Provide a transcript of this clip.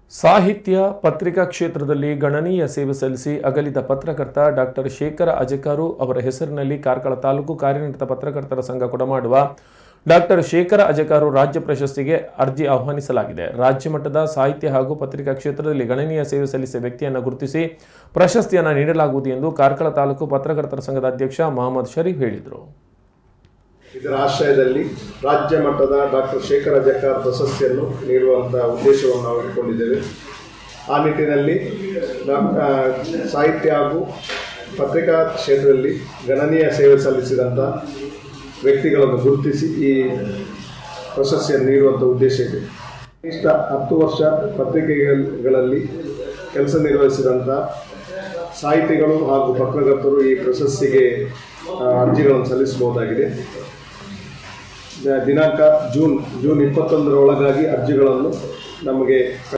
ಸಾಹಿತ್ಯ ಪತ್ರಿಕಾ ಕ್ಷೇತ್ರದಲ್ಲಿ ಗಣನೀಯ ಸೇವೆ ಸಲ್ಲಿಸಿ ಅಗಲಿದ ಪತ್ರಕರ್ತ ಡಾಕ್ಟರ್ ಶೇಖರ ಅಜೆಕಾರು ಅವರ ಹೆಸರಿನಲ್ಲಿ ಕಾರ್ಕಳ ತಾಲೂಕು ಕಾರ್ಯನಿರತ ಪತ್ರಕರ್ತರ ಸಂಘ ಕೊಡಮಾಡುವ ಡಾಕ್ಟರ್ ಶೇಖರ ಅಜೆಕಾರು ರಾಜ್ಯ ಪ್ರಶಸ್ತಿಗೆ ಅರ್ಜಿ ಆಹ್ವಾನಿಸಲಾಗಿದೆ. ರಾಜ್ಯ ಮಟ್ಟದ ಸಾಹಿತ್ಯ ಹಾಗೂ ಪತ್ರಿಕಾ ಕ್ಷೇತ್ರದಲ್ಲಿ ಗಣನೀಯ ಸೇವೆ ಸಲ್ಲಿಸಿದ ವ್ಯಕ್ತಿಯನ್ನು ಗುರುತಿಸಿ ಪ್ರಶಸ್ತಿಯನ್ನು ನೀಡಲಾಗುವುದು ಎಂದು ಕಾರ್ಕಳ ತಾಲೂಕು ಪತ್ರಕರ್ತರ ಸಂಘದ ಅಧ್ಯಕ್ಷ ಮೊಹಮ್ಮದ್ ಶರೀಫ್ ಹೇಳಿದರು. ಇದರ ಆಶ್ರಯದಲ್ಲಿ ರಾಜ್ಯ ಮಟ್ಟದ ಡಾಕ್ಟರ್ ಶೇಖರ ಅಜೆಕಾರ್ ಪ್ರಶಸ್ತಿಯನ್ನು ನೀಡುವಂತಹ ಉದ್ದೇಶವನ್ನು ನಾವು ಇಟ್ಟುಕೊಂಡಿದ್ದೇವೆ. ಆ ನಿಟ್ಟಿನಲ್ಲಿ ಸಾಹಿತ್ಯ ಹಾಗೂ ಪತ್ರಿಕಾ ಕ್ಷೇತ್ರದಲ್ಲಿ ಗಣನೀಯ ಸೇವೆ ಸಲ್ಲಿಸಿದಂಥ ವ್ಯಕ್ತಿಗಳನ್ನು ಗುರುತಿಸಿ ಈ ಪ್ರಶಸ್ತಿಯನ್ನು ನೀಡುವಂಥ ಉದ್ದೇಶ ಇದೆ. ಕನಿಷ್ಠ 10 ವರ್ಷ ಪತ್ರಿಕೆಗಳಲ್ಲಿ ಕೆಲಸ ನಿರ್ವಹಿಸಿದಂಥ ಸಾಹಿತಿಗಳು ಹಾಗೂ ಪತ್ರಕರ್ತರು ಈ ಪ್ರಶಸ್ತಿಗೆ ಅರ್ಜಿಗಳನ್ನು ಸಲ್ಲಿಸಬಹುದಾಗಿದೆ. ದಿನಾಂಕ ಜೂನ್ 21 ಅರ್ಜಿಗಳನ್ನು ನಮಗೆ